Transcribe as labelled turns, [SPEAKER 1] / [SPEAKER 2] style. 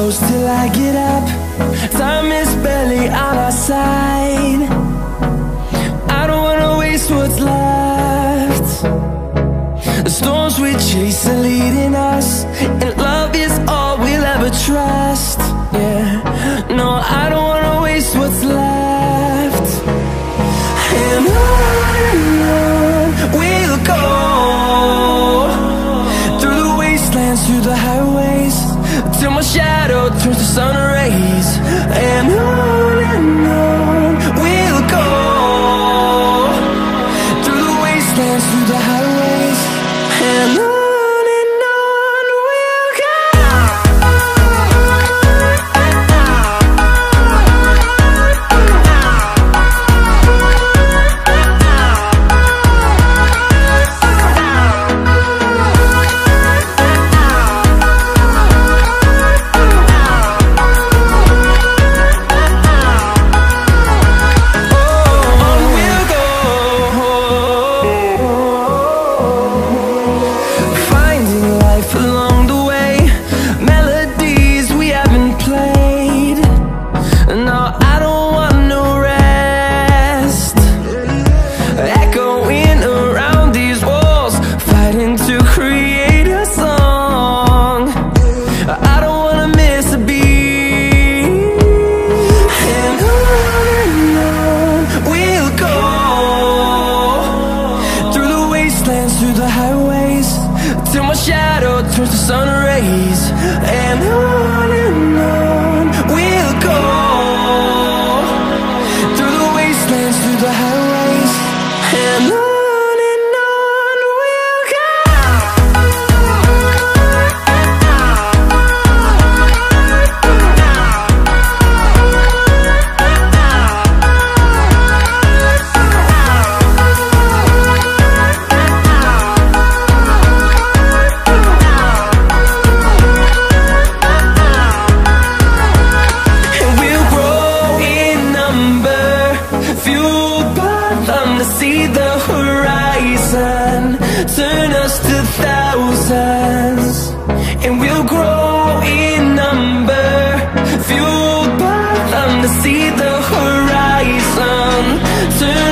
[SPEAKER 1] close till I get up. Time is barely on our side. I don't wanna waste what's left. The storms we chase are leading us, and love is all we'll ever trust. Yeah, no, I don't wanna waste what's left. And on we'll go, through the wastelands, through the highways, till my shadow turns to sun rays. And on we'll go, through the wastelands, through the highways, and on. Through the highways, till my shadow turns to sun rays. And on we'll go, through the wastelands, through the highways, and on. See the horizon turn us to thousands, and we'll grow in number, fueled by them to see the horizon turn